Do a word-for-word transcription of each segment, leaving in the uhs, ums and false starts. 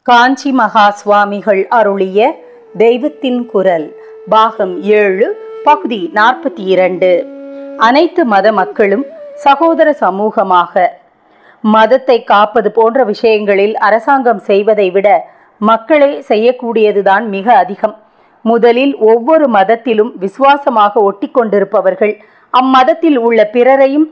காஞ்சி மகா சுவாமிகள் அருளிய தெய்வத்தின் குரல் பாகம் ஏழு பகுதி நாற்பத்தி இரண்டு. அனைத்து மத மக்களும் சகோதர சமூகமாக. மதத்தை காப்பது போன்ற விஷயங்களில் அரசாங்கம் செய்வதை விட மக்களே செய்யக்கூடியதுதான் மிக அதிகம். முதலில் ஒவ்வொரு மதத்திலும் விசுவாசமாக ஒட்டி கொண்டிருப்பவர்கள் அம்மதத்தில் உள்ள பிறரையும்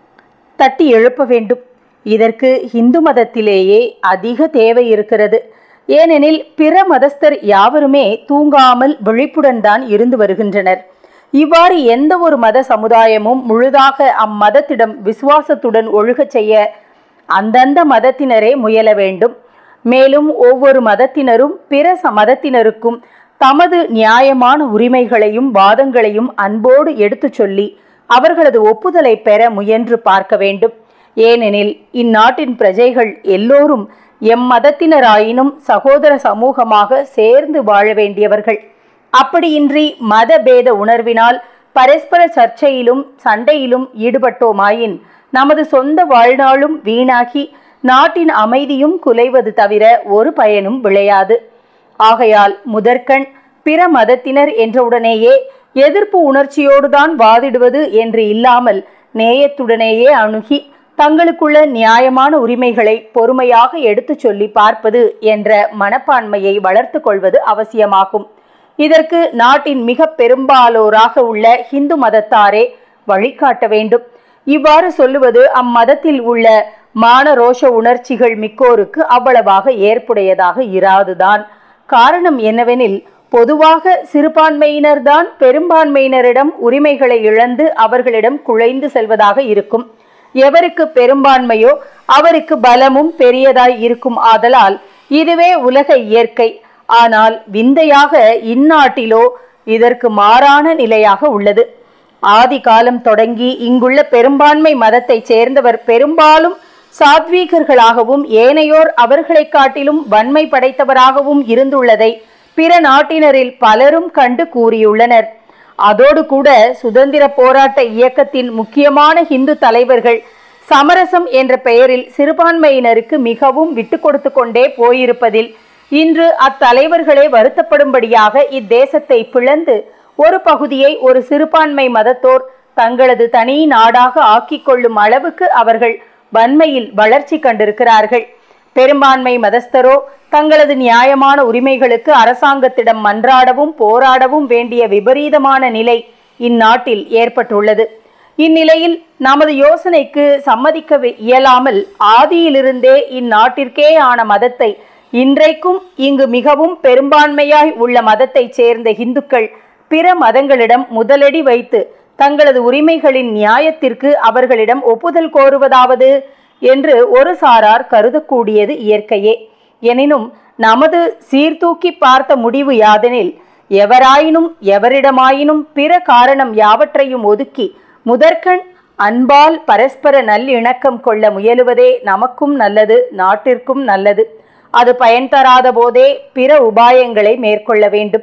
தட்டி எழுப்ப வேண்டும். இதற்கு இந்து மதத்திலேயே அதிக தேவை இருக்கிறது. ஏனெனில் பிற மதஸ்தர் யாவருமே தூங்காமல் விழிப்புடன் தான் இருந்து வருகின்றனர். இவ்வாறு எந்த ஒரு மத சமுதாயமும் முழுதாக அம்மதத்திடம் விசுவாசத்துடன் ஒழுகச் செய்ய அந்தந்த மதத்தினரே முயல வேண்டும். மேலும் ஒவ்வொரு மதத்தினரும் பிற மதத்தினருக்கும் தமது நியாயமான உரிமைகளையும் வாதங்களையும் அன்போடு எடுத்து சொல்லி அவர்களது ஒப்புதலை பெற முயன்று பார்க்க வேண்டும். ஏனெனில் இந்நாட்டின் பிரஜைகள் எல்லோரும் எம்மதத்தினராயினும் சகோதர சமூகமாக சேர்ந்து வாழ வேண்டியவர்கள். அப்படியின்றி மத பேத உணர்வினால் பரஸ்பர சர்ச்சையிலும் சண்டையிலும் ஈடுபட்டோமாயின் நமது சொந்த வாழ்நாளும் வீணாகி நாட்டின் அமைதியும் குலைவது தவிர ஒரு பயனும் விளையாது. ஆகையால் முதற்கண் பிற மதத்தினர் என்றவுடனேயே எதிர்ப்பு உணர்ச்சியோடுதான் வாதிடுவது என்று இல்லாமல் நேயத்துடனேயே அணுகி தங்களுக்குள்ள நியாயமான உரிமைகளை பொறுமையாக எடுத்து சொல்லி பார்ப்பது என்ற மனப்பான்மையை வளர்த்து கொள்வது அவசியமாகும். இதற்கு நாட்டின் மிக பெரும்பாலோராக உள்ள இந்து மதத்தாரே வழிகாட்ட வேண்டும். இவ்வாறு சொல்லுவது அம்மதத்தில் உள்ள மானரோஷ உணர்ச்சிகள் மிக்கோருக்கு அவ்வளவாக ஏற்புடையதாக இராதுதான். காரணம் என்னவெனில், பொதுவாக சிறுபான்மையினர்தான் பெரும்பான்மையினரிடம் உரிமைகளை இழந்து அவர்களிடம் குழைந்து செல்வதாக இருக்கும். எவருக்கு பெரும்பான்மையோ அவருக்கு பலமும் பெரியதாய் இருக்கும். ஆதலால் இதுவே உலக இயற்கை. ஆனால் விந்தையாக இந்நாட்டிலோ இதற்கு மாறான நிலையாக உள்ளது. ஆதி காலம் தொடங்கி இங்குள்ள பெரும்பான்மை மதத்தை சேர்ந்தவர் பெரும்பாலும் சாத்வீகர்களாகவும் ஏனையோர் அவர்களை காட்டிலும் வன்மை படைத்தவராகவும் இருந்துள்ளதை பிற நாட்டினரில் பலரும் கண்டு கூறியுள்ளனர். அதோடு கூட சுதந்திர போராட்ட இயக்கத்தின் முக்கியமான இந்து தலைவர்கள் சமரசம் என்ற பெயரில் சிறுபான்மையினருக்கு மிகவும் விட்டு கொடுத்து கொண்டே போயிருப்பதில் இன்று அத்தலைவர்களே வருத்தப்படும்படியாக இத்தேசத்தை பிளந்து ஒரு பகுதியை ஒரு சிறுபான்மை மதத்தோர் தங்களது தனி நாடாக ஆக்கிக் கொள்ளும் அளவுக்கு அவர்கள் வன்மையில் வளர்ச்சி கண்டிருக்கிறார்கள். பெரும்பான்மை மதஸ்தரோ தங்களது நியாயமான உரிமைகளுக்கு அரசாங்கத்திடம் மன்றாடவும் போராடவும் வேண்டிய விபரீதமான நிலை இந்நாட்டில் ஏற்பட்டுள்ளது. இந்நிலையில் நமது யோசனைக்கு சம்மதிக்க இயலாமல் ஆதியிலிருந்தே இந்நாட்டிற்கே ஆன மதத்தை இன்றைக்கும் இங்கு மிகவும் பெரும்பான்மையாய் உள்ள மதத்தை சேர்ந்த இந்துக்கள் பிற மதங்களிடம் முதலடி வைத்து தங்களது உரிமைகளின் நியாயத்திற்கு அவர்களிடம் ஒப்புதல் கோருவதாவது என்று ஒரு சாரார் கருதக்கூடியது இயற்கையே. எனினும் நமது சீர்தூக்கி பார்த்த முடிவு யாதெனில், எவராயினும் எவரிடமாயினும் பிற காரணம் யாவற்றையும் ஒதுக்கி முதற்கண் அன்பால் பரஸ்பர நல்லிணக்கம் கொள்ள முயலுவதே நமக்கும் நல்லது, நாட்டிற்கும் நல்லது. அது பயன் தராத போதே பிற உபாயங்களை மேற்கொள்ள வேண்டும்.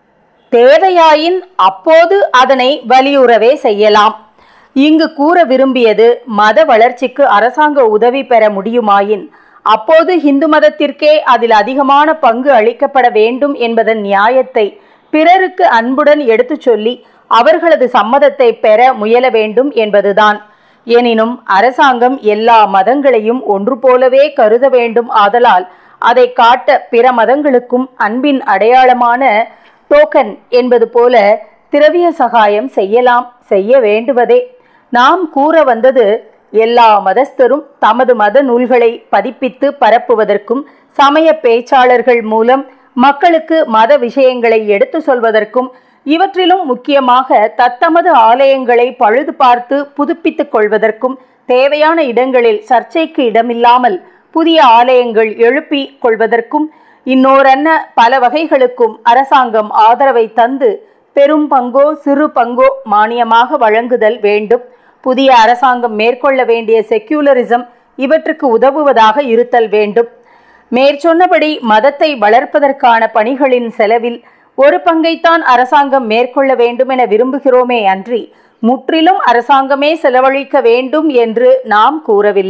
தேவையாயின் அப்போது அதனை வலியுறவே செய்யலாம். இங்கு கூற விரும்பியது, மத வளர்ச்சிக்கு அரசாங்க உதவி பெற முடியுமாயின் அப்போது இந்து மதத்திற்கே அதில் அதிகமான பங்கு அளிக்கப்பட வேண்டும் என்பதன் நியாயத்தை பிறருக்கு அன்புடன் எடுத்து சொல்லி அவர்களது சம்மதத்தை பெற முயல வேண்டும் என்பதுதான். எனினும் அரசாங்கம் எல்லா மதங்களையும் ஒன்று போலவே கருத வேண்டும். ஆதலால் அதை காட்ட பிற மதங்களுக்கும் அன்பின் அடையாளமான டோக்கன் என்பது போல திரவிய சகாயம் செய்யலாம், செய்ய வேண்டுவதே. நாம் கூற வந்தது, எல்லா மதஸ்தரும் தமது மத நூல்களை பதிப்பித்து பரப்புவதற்கும் சமய பேச்சாளர்கள் மூலம் மக்களுக்கு மத விஷயங்களை எடுத்து சொல்வதற்கும் இவற்றிலும் முக்கியமாக தத்தமது ஆலயங்களை பழுது பார்த்து புதுப்பித்துக் கொள்வதற்கும் தேவையான இடங்களில் சர்ச்சைக்கு இடமில்லாமல் புதிய ஆலயங்கள் எழுப்பி கொள்வதற்கும் இன்னோரன்ன பல வகைகளுக்கும் அரசாங்கம் ஆதரவை தந்து பெரும் பங்கோ சிறு பங்கோ மானியமாக வழங்குதல் வேண்டும். புதிய அரசாங்கம் மேற்கொள்ள வேண்டிய செக்யூலரிசம் இவற்றுக்கு உதவுவதாக இருத்தல் வேண்டும். மேற்சொன்னபடி மதத்தை வளர்ப்பதற்கான பணிகளின் செலவில் ஒரு பங்கைத்தான் அரசாங்கம் மேற்கொள்ள வேண்டும் என விரும்புகிறோமே அன்றி முற்றிலும் அரசாங்கமே செலவழிக்க வேண்டும் என்று நாம் கூறவில்லை.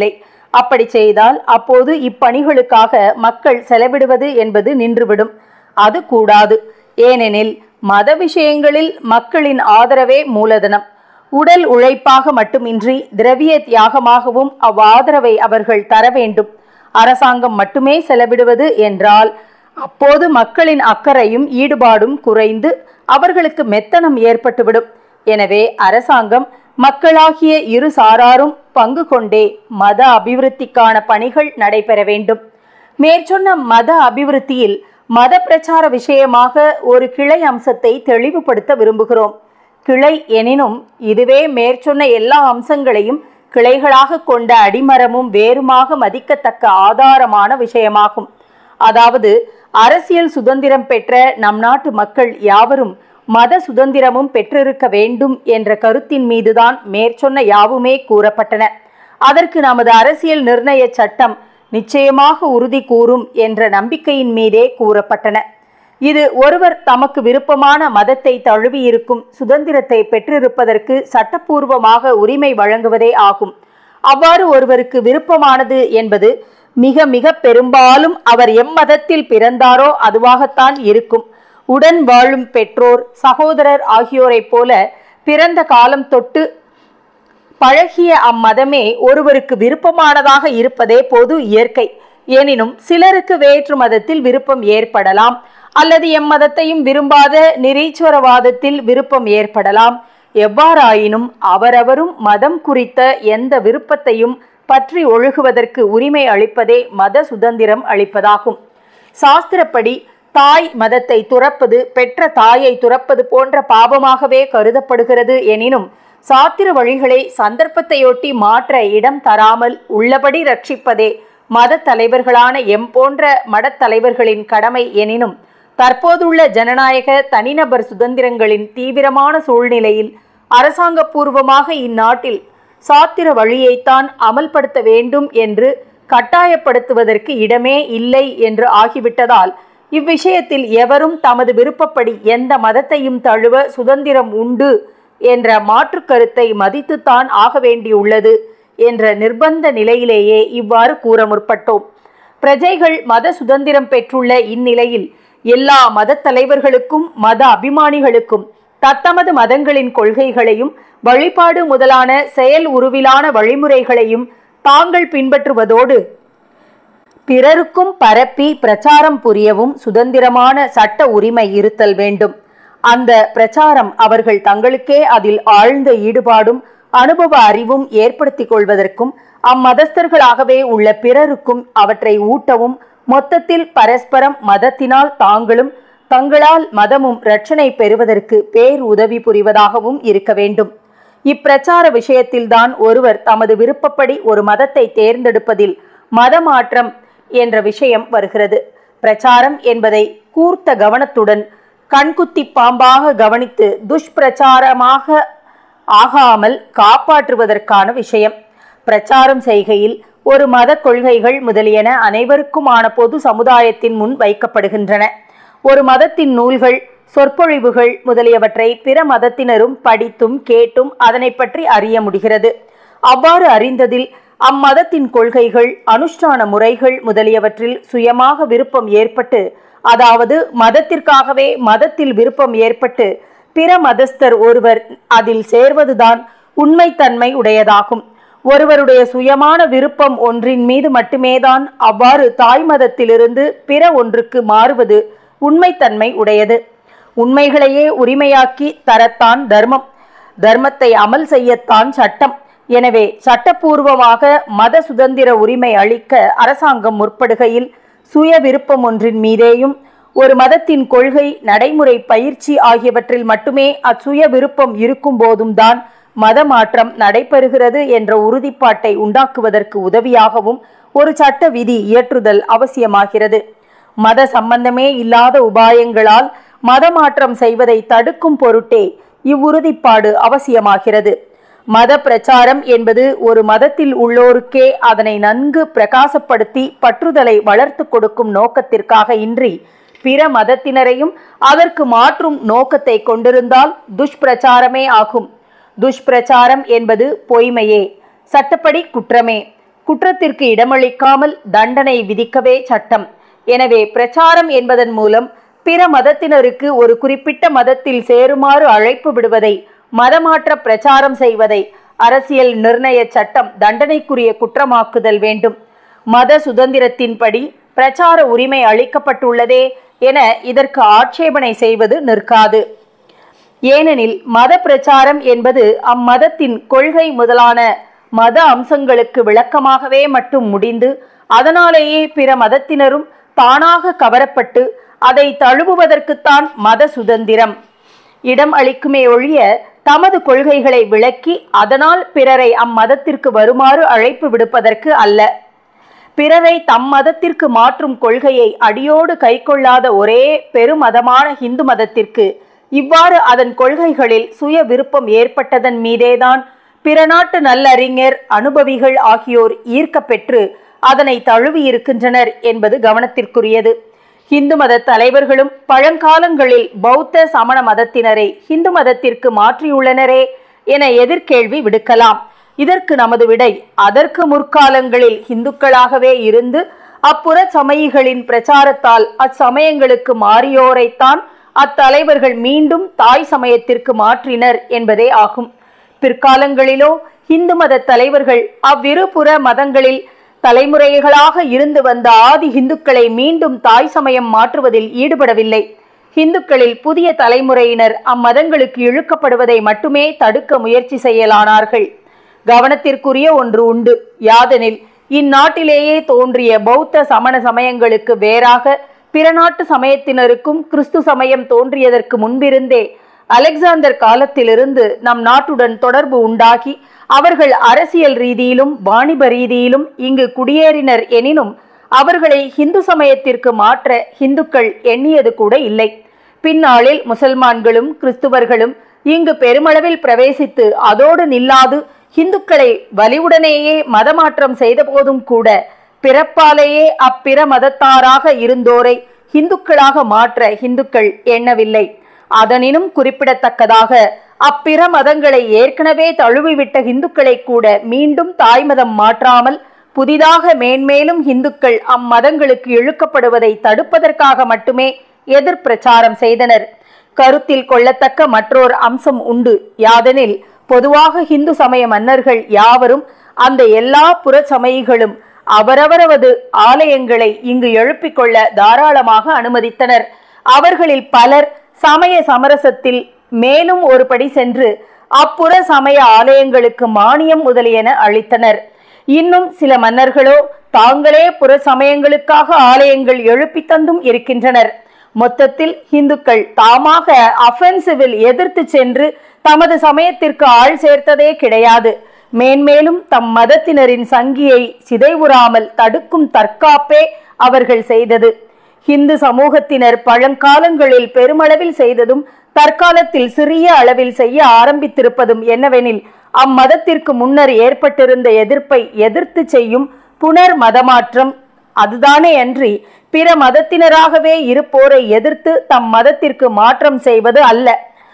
அப்படி செய்தால் அப்போது இப்பணிகளுக்காக மக்கள் செலவிடுவது என்பது நின்றுவிடும். அது கூடாது. ஏனெனில் மத விஷயங்களில் மக்களின் ஆதரவே மூலதனம். உடல் உழைப்பாக மட்டுமின்றி திரவிய தியாகமாகவும் அவ்வாதரவை அவர்கள் தர வேண்டும். அரசாங்கம் மட்டுமே செலவிடுவது என்றால் அப்போது மக்களின் அக்கறையும் ஈடுபாடும் குறைந்து அவர்களுக்கு மெத்தனம் ஏற்பட்டுவிடும். எனவே அரசாங்கம் மக்களாகிய இரு சாராரும் பங்கு கொண்டே மத அபிவிருத்திக்கான பணிகள் நடைபெற வேண்டும். மேற்சொன்ன மத அபிவிருத்தியில் மத பிரச்சார விஷயமாக ஒரு கிளை அம்சத்தை தெளிவுபடுத்த விரும்புகிறோம். கிளை எனினும் இதுவே மேற்சொன்ன எல்லா அம்சங்களையும் கிளைகளாக கொண்ட அடிமரமும் வேறுமாக மதிக்கத்தக்க ஆதாரமான விஷயமாகும். அதாவது அரசியல் சுதந்திரம் பெற்ற நம் நாட்டு மக்கள் யாவரும் மத சுதந்திரமும் பெற்றிருக்க வேண்டும் என்ற கருத்தின் மீதுதான் மேற்சொன்ன யாவுமே கூறப்பட்டன. அதற்கு நமது அரசியல் நிர்ணய சட்டம் நிச்சயமாக உறுதி கூறும் என்ற நம்பிக்கையின் மீதே கூறப்பட்டன. இது ஒருவர் தமக்கு விருப்பமான மதத்தை தழுவியிருக்கும் சுதந்திரத்தை பெற்றிருப்பதற்கு சட்டப்பூர்வமாக உரிமை வழங்குவதே ஆகும். அவ்வாறு ஒருவருக்கு விருப்பமானது என்பது மிக மிக பெரும்பாலும் அவர் எம்மதத்தில் பிறந்தாரோ அதுவாகத்தான் இருக்கும். உடன் வாழும் பெற்றோர் சகோதரர் ஆகியோரை போல பிறந்த காலம் தொட்டு பழகிய அம்மதமே ஒருவருக்கு விருப்பமானதாக இருப்பதே பொது இயற்கை. எனினும் சிலருக்கு வேற்று மதத்தில் விருப்பம் ஏற்படலாம், அல்லது எம்மதத்தையும் விரும்பாத நிரீஸ்வரவாதத்தில் விருப்பம் ஏற்படலாம். எவ்வாறாயினும் அவரவரும் மதம் குறித்த எந்த விருப்பத்தையும் பற்றி ஒழுகுவதற்கு உரிமை அளிப்பதே மத சுதந்திரம் அளிப்பதாகும். சாஸ்திரப்படி தாய் மதத்தை துறப்பது பெற்ற தாயை துறப்பது போன்ற பாவமாகவே கருதப்படுகிறது. எனினும் சாத்திர வழிகளை சந்தர்ப்பத்தையொட்டி மாற்ற இடம் தராமல் உள்ளபடி ரட்சிப்பதே மத தலைவர்களான எம் போன்ற மடத்தலைவர்களின் கடமை. எனினும் தற்போதுள்ள ஜனநாயக தனிநபர் சுதந்திரங்களின் தீவிரமான சூழ்நிலையில் அரசாங்க பூர்வமாக இந்நாட்டில் சாத்திர வழியைத்தான் அமல்படுத்த வேண்டும் என்று கட்டாயப்படுத்துவதற்கு இடமே இல்லை என்று ஆகிவிட்டதால் இவ்விஷயத்தில் எவரும் தமது விருப்பப்படி எந்த மதத்தையும் தழுவ சுதந்திரம் உண்டு என்ற மாற்று கருத்தை மதித்துத்தான் ஆக வேண்டியுள்ளது என்ற நிர்பந்த நிலையிலேயே இவ்வாறு கூற முற்பட்டோம். பிரஜைகள் மத சுதந்திரம் பெற்றுள்ள இந்நிலையில் எல்லா மத தலைவர்களுக்கும் மத அபிமானிகளுக்கும் தத்தமது மதங்களின் கொள்கைகளையும் வழிபாடு முதலான செயல் உருவிலான வழிமுறைகளையும் தாங்கள் பின்பற்றுவதோடு பிறருக்கும் பரப்பி பிரச்சாரம் புரியவும் சுதந்திரமான சட்ட உரிமை இருத்தல் வேண்டும். அந்த பிரச்சாரம் அவர்கள் தங்களுக்கே அதில் ஆழ்ந்த ஈடுபாடும் அனுபவ அறிவும் ஏற்படுத்திக் கொள்வதற்கும் அம்மதஸ்தர்களாகவே உள்ள பிறருக்கும் அவற்றை ஊட்டவும் மொத்தத்தில் பரஸ்பரம் மதத்தினால் தாங்களும் தங்களால் மதமும் இரட்சணை பெறுவதற்கு பேர் உதவி புரிவதாகவும் இருக்க வேண்டும். இப்பிரச்சார விஷயத்தில்தான் ஒருவர் தமது விருப்பப்படி ஒரு மதத்தை தேர்ந்தெடுப்பதில் மதமாற்றம் என்ற விஷயம் வருகிறது. பிரச்சாரம் என்பதை கூர்த்த கவனத்துடன் கண்குத்தி பாம்பாக கவனித்து துஷ்பிரச்சாரமாக ஆகாமல் காப்பாற்றுவதற்கான விஷயம். பிரச்சாரம் செய்கையில் ஒரு மத கொள்கைகள் முதலியன அனைவருக்குமான பொது சமுதாயத்தின் முன் வைக்கப்படுகின்றன. ஒரு மதத்தின் நூல்கள் சொற்பொழிவுகள் முதலியவற்றை பிற மதத்தினரும் படித்தும் கேட்டும் அதனை பற்றி அறிய முடிகிறது. அவ்வாறு அறிந்ததில் அம்மதத்தின் கொள்கைகள் அனுஷ்டான முறைகள் முதலியவற்றில் சுயமாக விருப்பம் ஏற்பட்டு, அதாவது மதத்திற்காகவே மதத்தில் விருப்பம் ஏற்பட்டு பிற மதஸ்தர் ஒருவர் அதில் சேர்வதுதான் உண்மைத்தன்மை உடையதாகும். ஒருவருடைய சுயமான விருப்பம் ஒன்றின் மீது மட்டுமேதான் அவ்வாறு தாய் மதத்திலிருந்து பிற ஒன்றுக்கு மாறுவது உண்மைத்தன்மை உடையது. உண்மைகளையே உரிமையாக்கி தரத்தான் தர்மம், தர்மத்தை அமல் செய்யத்தான் சட்டம். எனவே சட்டப்பூர்வமாக மத சுதந்திர உரிமை அளிக்க அரசாங்கம் முற்படுகையில் சுய விருப்பம் ஒன்றின் மீதேயும் ஒரு மதத்தின் கொள்கை நடைமுறை பயிற்சி ஆகியவற்றில் மட்டுமே அச்சுய விருப்பம் இருக்கும் போதும் தான் மத மாற்றம் நடைபெறுகிறது என்ற உறுதிப்பாட்டை உண்டாக்குவதற்கு உதவியாகவும் ஒரு சட்ட விதி இயற்றுதல் அவசியமாகிறது. மத சம்பந்தமே இல்லாத உபாயங்களால் மத மாற்றம் செய்வதை தடுக்கும் பொருட்டே இவ்வுறுதிப்பாடு அவசியமாகிறது. மத பிரச்சாரம் என்பது ஒரு மதத்தில் உள்ளோருக்கே அதனை நன்கு பிரகாசப்படுத்தி பற்றுதலை வளர்த்து கொடுக்கும் நோக்கத்திற்காக இன்றி பிற மதத்தினரையும் அதற்கு மாற்றும் நோக்கத்தை கொண்டிருந்தால் துஷ்பிரச்சாரமே ஆகும். துஷ்பிரச்சாரம் என்பது பொய்மையே, சட்டப்படி குற்றமே. குற்றத்திற்கு இடமளிக்காமல் தண்டனை விதிக்கவே சட்டம். எனவே பிரச்சாரம் என்பதன் மூலம் பிற மதத்தினருக்கு ஒரு குறிப்பிட்ட மதத்தில் சேருமாறு அழைப்பு விடுவதை, மதமாற்ற பிரச்சாரம் செய்வதை அரசியல் நிர்ணய சட்டம் தண்டனைக்குரிய குற்றமாக்குதல் வேண்டும். மத சுதந்திரத்தின்படி பிரச்சார உரிமை அளிக்கப்பட்டுள்ளதே என இதற்கு ஆட்சேபனை செய்வது நிற்காது. ஏனெனில் மத பிரச்சாரம் என்பது அம்மதத்தின் கொள்கை முதலான மத அம்சங்களுக்கு விளக்கமாகவே மட்டும் முடிந்து, அதனாலேயே பிற மதத்தினரும் தானாக கவரப்பட்டு அதை தழுவுவதற்குத்தான் மத சுதந்திரம் இடம் அளிக்குமே ஒழிய தமது கொள்கைகளை விளக்கி அதனால் பிறரை அம்மதத்திற்கு வருமாறு அழைப்பு விடுப்பதற்கு அல்ல. பிறரை தம் மதத்திற்கு மாற்றும் கொள்கையை அடியோடு கைக்கொள்ளாத ஒரே பெருமதமான இந்து மதத்திற்கு இவ்வாறு அதன் கொள்கைகளில் சுய விருப்பம் ஏற்பட்டதன் மீதேதான் பிற நாட்டு நல்லறிஞர், அனுபவிகள் ஆகியோர் ஈர்க்கப்பெற்று அதனை தழுவியிருக்கின்றனர் என்பது கவனத்திற்குரியது. இந்து மத தலைவர்களும் பழங்காலங்களில் பௌத்த சமண மதத்தினரை இந்து மதத்திற்கு மாற்றியுள்ளனரே என எதிர்கேள்வி விடுக்கலாம். இதற்கு நமது விடை, அதற்கு முற்காலங்களில் இந்துக்களாகவே இருந்து அப்புற சமயிகளின் பிரச்சாரத்தால் அச்சமயங்களுக்கு மாறியோரைத்தான் அத்தலைவர்கள் மீண்டும் தாய் சமயத்திற்கு மாற்றினர் என்பதே ஆகும். பிற்காலங்களிலோ இந்து மத தலைவர்கள் அவ்விரு புற மதங்களில் தலைமுறைகளாக இருந்து வந்த ஆதி இந்துக்களை மீண்டும் தாய் சமயம் மாற்றுவதில் ஈடுபடவில்லை. இந்துக்களில் புதிய தலைமுறையினர் அம்மதங்களுக்கு இழுக்கப்படுவதை மட்டுமே தடுக்க முயற்சி செய்யலானார்கள். கவனத்திற்குரிய ஒன்று உண்டு. யாதெனில் இந்நாட்டிலேயே தோன்றிய பௌத்த சமண சமயங்களுக்கு வேறாக பிற நாட்டு சமயத்தினருக்கும் கிறிஸ்து சமயம் தோன்றியதற்கு முன்பிருந்தே அலெக்சாந்தர் காலத்திலிருந்து நம் நாட்டுடன் தொடர்பு உண்டாகி அவர்கள் அரசியல் ரீதியிலும் வாணிப ரீதியிலும் இங்கு குடியேறினர். எனினும் அவர்களை இந்து சமயத்திற்கு மாற்ற இந்துக்கள் எண்ணியது கூட இல்லை. பின்னாளில் முசல்மான்களும் கிறிஸ்துவர்களும் இங்கு பெருமளவில் பிரவேசித்து அதோடு நில்லாது இந்துக்களை வலிவுடனேயே மதமாற்றம் செய்த போதும் கூட பிறப்பாலேயே அப்பிற மதத்தாராக இருந்தோரை இந்துக்களாக மாற்ற இந்துக்கள் எண்ணவில்லை. அதனினும் குறிப்பிடத்தக்கதாக அப்பிற மதங்களை ஏற்கனவே தழுவிவிட்ட இந்துக்களை கூட மீண்டும் தாய்மதம் மாற்றாமல் புதிதாக மேன்மேலும் இந்துக்கள் அம்மதங்களுக்கு இழுக்கப்படுவதை தடுப்பதற்காக மட்டுமே எதிர் பிரச்சாரம் செய்தனர். கருத்தில் கொள்ளத்தக்க மற்றொரு அம்சம் உண்டு. யாதெனில் பொதுவாக இந்து சமய மன்னர்கள் யாவரும் அந்த எல்லா புற சமயிகளும் அவரவரவது ஆலயங்களை இங்கு எழுப்பிக் கொள்ள தாராளமாக அனுமதித்தனர். அவர்களில் பலர் சமய சமரசத்தில் மேலும் ஒரு படி சென்று அப்புற சமய ஆலயங்களுக்கு மானியம் முதலியன அளித்தனர். இன்னும் சில மன்னர்களோ தாங்களே புற சமயங்களுக்காக ஆலயங்கள் எழுப்பி தந்தும் இருக்கின்றனர். மொத்தத்தில் இந்துக்கள் தாமாக அஃபென்சிவில் எதிர்த்து சென்று தமது சமயத்திற்கு ஆள் சேர்த்ததே கிடையாது. மேன்மேலும் தம் மதத்தினரின் சங்கியை சிதைவுறாமல் தடுக்கும் தற்காப்பே அவர்கள் செய்தது. இந்து சமூகத்தினர் பழங்காலங்களில் பெருமளவில் செய்ததும் தற்காலத்தில் சிறிய அளவில் செய்ய ஆரம்பித்திருப்பதும் என்னவெனில், அம்மதத்திற்கு முன்னர் ஏற்பட்டிருந்த எதிர்ப்பை எதிர்த்து செய்யும் புனர் மதமாற்றம். அதுதானே அன்றி பிற மதத்தினராகவே இருப்போரை எதிர்த்து தம் மதத்திற்கு மாற்றம் செய்வது அல்ல.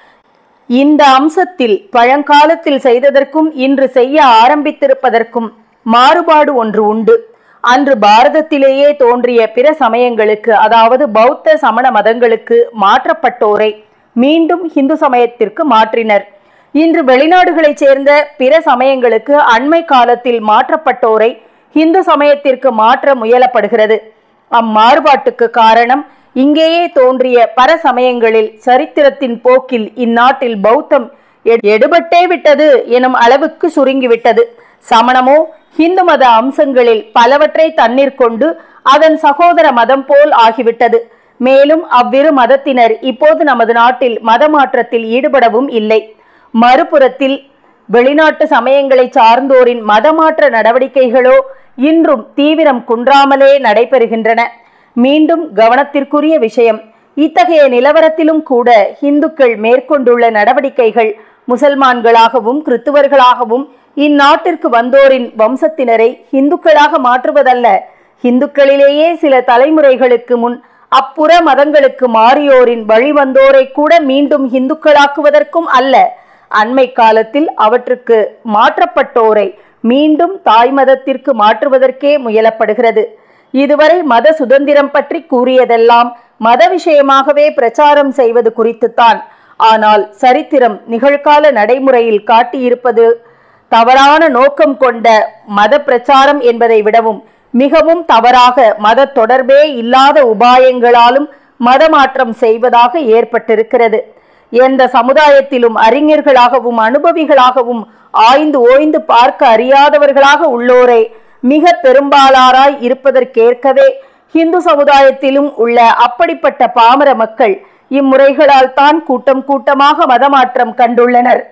இந்த அம்சத்தில் பழங்காலத்தில் செய்ததற்கும் இன்று செய்ய ஆரம்பித்திருப்பதற்கும் மாறுபாடு ஒன்று உண்டு. அன்று பாரதத்திலேயே தோன்றிய பிற சமயங்களுக்கு, அதாவது பௌத்த சமண மதங்களுக்கு மாற்றப்பட்டோரை மீண்டும் இந்து சமயத்திற்கு மாற்றினர். இன்று வெளிநாடுகளைச் சேர்ந்த பிற சமயங்களுக்கு அண்மை காலத்தில் மாற்றப்பட்டோரை இந்து சமயத்திற்கு மாற்ற முயலப்படுகிறது. அம்மாறுபாட்டுக்கு காரணம், இங்கேயே தோன்றிய பர சமயங்களில் சரித்திரத்தின் போக்கில் இந்நாட்டில் பௌத்தம் எடுபட்டே விட்டது எனும் அளவுக்கு சுருங்கிவிட்டது. சமணமோ இந்து மத அம்சங்களில் பலவற்றை தண்ணீர் கொண்டு அதன் சகோதர மதம் போல் ஆகிவிட்டது. மேலும் அவ்விரு மதத்தினர் இப்போது நமது நாட்டில் மத மாற்றத்தில் ஈடுபடவும் இல்லை. மறுபுறத்தில் வெளிநாட்டு சமயங்களை சார்ந்தோரின் மதமாற்ற நடவடிக்கைகளோ இன்றும் தீவிரம் குன்றாமலே நடைபெறுகின்றன. மீண்டும் கவனத்திற்குரிய விஷயம், இத்தகைய நிலவரத்திலும் கூட இந்துக்கள் மேற்கொண்டுள்ள நடவடிக்கைகள் முசல்மான்களாகவும் கிறித்துவர்களாகவும் இந்நாட்டிற்கு வந்தோரின் வம்சத்தினரை இந்துக்களாக மாற்றுவதல்ல. இந்துக்களிலேயே சில தலைமுறைகளுக்கு முன் அப்புற மதங்களுக்கு மாறியோரின் வழிவந்தோரை கூட மீண்டும் இந்துக்களாக்குவதற்கும் அல்ல. அண்மை காலத்தில் அவற்றுக்கு மாற்றப்பட்டோரை மீண்டும் தாய் மதத்திற்கு மாற்றுவதற்கே முயலப்படுகிறது. இதுவரை மத சுதந்திரம் பற்றி கூறியதெல்லாம் மத விஷயமாகவே பிரச்சாரம் செய்வது குறித்துத்தான். ஆனால் சரித்திரம் நிகழ்கால நடைமுறையில் காட்டியிருப்பது தவறான நோக்கம் கொண்ட மத பிரச்சாரம் என்பதை விடவும் மிகவும் தவறாக மத தொடர்பே இல்லாத உபாயங்களாலும் மதமாற்றம் செய்வதாக ஏற்பட்டிருக்கிறது. எந்த சமுதாயத்திலும் அறிஞர்களாகவும் அனுபவிகளாகவும் ஆய்ந்து ஓய்ந்து பார்க்க அறியாதவர்களாக உள்ளோரே மிக பெரும்பாலாராய் இருப்பதற்கேற்கவே இந்து சமுதாயத்திலும் உள்ள அப்படிப்பட்ட பாமர மக்கள் இம்முறைகளால் தான் கூட்டம் கூட்டமாக மதமாற்றம் கண்டுள்ளனர்.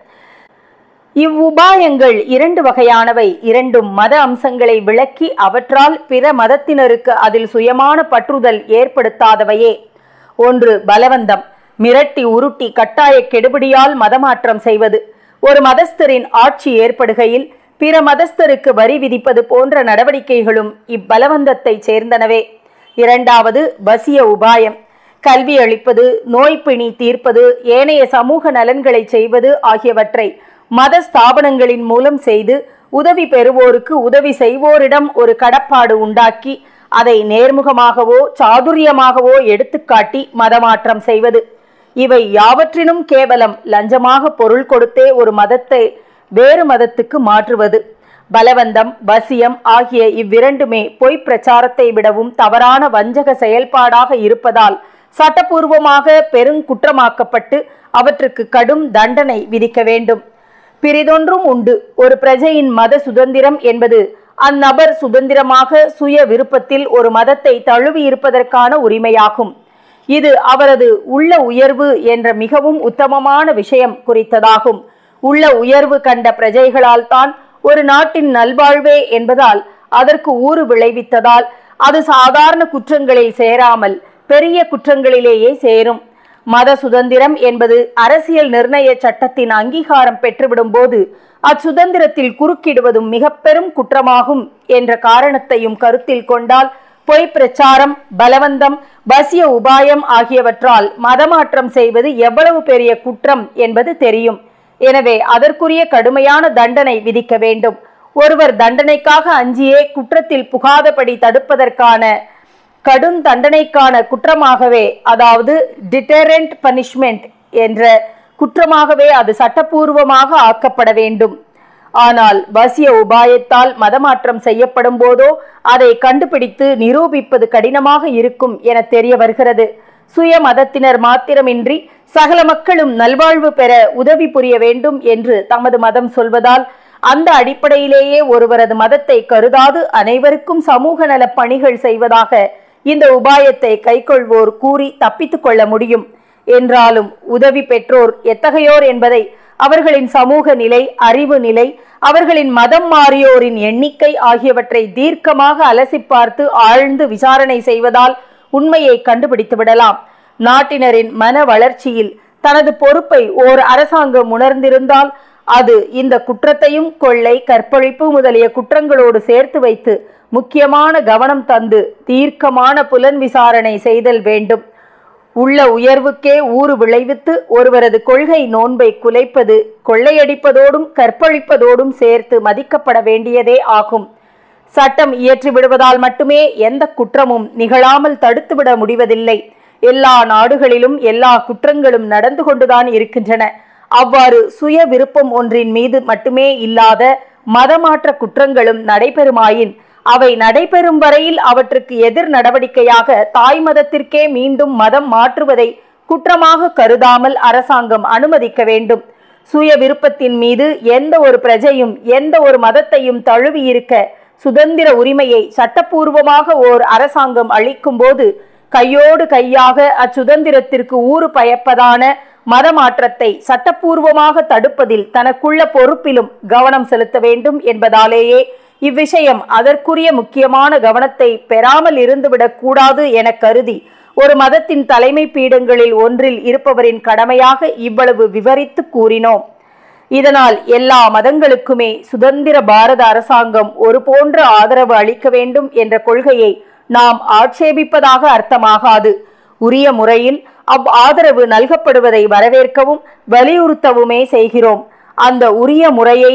இவ்வுபாயங்கள் இரண்டு வகையானவை. இரண்டும் மத அம்சங்களை விளக்கி அவற்றால் பிற மதத்தினருக்கு அதில் சுயமான பற்றுதல் ஏற்படுத்தாதவையே. ஒன்று பலவந்தம், மிரட்டி உருட்டி கட்டாய கெடுபிடியால் மதமாற்றம் செய்வது. ஒரு மதஸ்தரின் ஆட்சி ஏற்படுகையில் பிற மதஸ்தருக்கு வரி விதிப்பது போன்ற நடவடிக்கைகளும் இப்பலவந்தத்தை சேர்ந்தனவே. இரண்டாவது வசிய உபாயம், கல்வி அளிப்பது, நோய்பிணி தீர்ப்பது, ஏனைய சமூக நலன்களை செய்வது ஆகியவற்றை மத ஸ்தாபனங்களின் மூலம் செய்து உதவி பெறுவோருக்கு உதவி செய்வோரிடம் ஒரு கடப்பாடு உண்டாக்கி அதை நேர்முகமாகவோ சாதுரியமாகவோ எடுத்துக்காட்டி மதமாற்றம் செய்வது. இவை யாவற்றினும் கேவலம் லஞ்சமாக பொருள் கொடுத்தே ஒரு மதத்தை வேறு மதத்துக்கு மாற்றுவது. பலவந்தம், வசியம் ஆகிய இவ்விரண்டுமே பொய் பிரச்சாரத்தை விடவும் தவறான வஞ்சக செயல்பாடாக இருப்பதால் சட்டபூர்வமாக பெருங்குற்றமாக்கப்பட்டு அவற்றுக்கு கடும் தண்டனை விதிக்க வேண்டும். பிரிதொன்றும் உண்டு. ஒரு பிரஜையின் மத சுதந்திரம் என்பது அந்நபர் சுதந்திரமாக சுய விருப்பத்தில் ஒரு மதத்தை தழுவி இருப்பதற்கான உரிமையாகும். இது அவரது உள்ள உயர்வு என்ற மிகவும் உத்தமமான விஷயம் குறித்ததாகும். உள்ள உயர்வு கண்ட பிரஜைகளால் தான் ஒரு நாட்டின் நல்வாழ்வே என்பதால் அதற்கு ஊறு விளைவித்ததால் அது சாதாரண குற்றங்களில் சேராமல் பெரிய குற்றங்களிலேயே சேரும். மத சுதந்திரம் என்பது அரசியல் நிர்ணய சட்டத்தின் அங்கீகாரம் பெற்றுவிடும் போது அச்சுதந்திரத்தில் குறுக்கிடுவதும் மிக பெரும் குற்றமாகும் என்ற காரணத்தையும் கருத்தில் கொண்டால் பொய் பிரச்சாரம், பலவந்தம், வசிய உபாயம் ஆகியவற்றால் மதமாற்றம் செய்வது எவ்வளவு பெரிய குற்றம் என்பது தெரியும். எனவே அதற்குரிய கடுமையான தண்டனை விதிக்க வேண்டும். ஒருவர் தண்டனைக்காக அஞ்சியே குற்றத்தில் புகாதபடி தடுப்பதற்கான கடும் தண்டனைக்கான குற்றமாகவே, அதாவது டிட்டரண்ட் பனிஷ்மெண்ட் என்ற குற்றமாகவே அது சட்டபூர்வமாக ஆக்கப்பட வேண்டும். ஆனால் வசிய உபாயத்தால் மதமாற்றம் செய்யப்படும் போதோ அதை கண்டுபிடித்து நிரூபிப்பது கடினமாக இருக்கும் என தெரிய வருகிறது. சுய மதத்தினர் மாத்திரமின்றி சகல மக்களும் நல்வாழ்வு பெற உதவி புரிய வேண்டும் என்று தமது மதம் சொல்வதால் அந்த அடிப்படையிலேயே ஒருவரது மதத்தை கருதாது அனைவருக்கும் சமூக நல பணிகள் செய்வதாக இந்த உபாயத்தை கைக்கொள்வோர் கூறி தப்பித்துக் கொள்ள முடியும். என்றாலும் உதவி பெற்றோர் எத்தகையோர் என்பதை அவர்களின் சமூக நிலை, அறிவு நிலை, அவர்களின் மதம் மாறியோரின் எண்ணிக்கை ஆகியவற்றை தீர்க்கமாக அலசி பார்த்து ஆழ்ந்து விசாரணை செய்வதால் உண்மையை கண்டுபிடித்து விடலாம். நாட்டினரின் மன வளர்ச்சியில் தனது பொறுப்பை ஓர் அரசாங்கம் உணர்ந்திருந்தால் அது இந்த குற்றத்தையும் கொள்ளை, கற்பழிப்பு முதலிய குற்றங்களோடு சேர்த்து வைத்து முக்கியமான கவனம் தந்து தீர்க்கமான புலன் விசாரணை செய்தல் வேண்டும். உள்ள உயர்வுக்கே ஊறு விளைவித்து ஒருவரது கொள்கை நோன்பை குலைப்பது கொள்ளையடிப்பதோடும் கற்பழிப்பதோடும் சேர்த்து மதிக்கப்பட வேண்டியதே ஆகும். சட்டம் இயற்றி விடுவதால் மட்டுமே எந்த குற்றமும் நிகழாமல் தடுத்துவிட முடிவதில்லை. எல்லா நாடுகளிலும் எல்லா குற்றங்களும் நடந்து கொண்டுதான் இருக்கின்றன. அவ்வாறு சுய விருப்பம் ஒன்றின் மீது மட்டுமே இல்லாத மதமாற்ற குற்றங்களும் நடைபெறுமாயின் அவை நடைபெறும் வரையில் அவற்றுக்கு எதிர் நடவடிக்கையாக தாய் மதத்திற்கே மீண்டும் மதம் மாற்றுவதை குற்றமாக கருதாமல் அரசாங்கம் அனுமதிக்க வேண்டும். சுய விருப்பத்தின் மீது எந்த ஒரு பிரஜையும் எந்த ஒரு மதத்தையும் தழுவி இருக்க சுதந்திர உரிமையை சட்டப்பூர்வமாக ஓர் அரசாங்கம் அளிக்கும் போது கையோடு கையாக அச்சுதந்திரத்திற்கு ஊறு பயப்பதான மதமாற்றத்தை சட்டப்பூர்வமாக தடுப்பதில் தனக்குள்ள பொறுப்பிலும் கவனம் செலுத்த வேண்டும் என்பதாலேயே இவ்விஷயம் அதற்குரிய முக்கியமான கவனத்தை பெறாமல் இருந்துவிடக் கூடாது என கருதி ஒரு மதத்தின் தலைமை பீடங்களில் ஒன்றில் இருப்பவரின் கடமையாக இவ்வளவு விவரித்து கூறினோம். இதனால் எல்லா மதங்களுக்குமே சுதந்திர பாரத அரசாங்கம் ஒரு போன்ற ஆதரவு அளிக்க வேண்டும் என்ற கொள்கையை நாம் ஆட்சேபிப்பதாக அர்த்தமாகாது. உரிய முறையில் அவ் ஆதரவு நல்கப்படுவதை வரவேற்கவும் வலியுறுத்தவுமே செய்கிறோம். அந்த உரிய முறையையே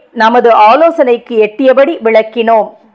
நமது ஆலோசனைக்கு எட்டியபடி விளக்கினோம்.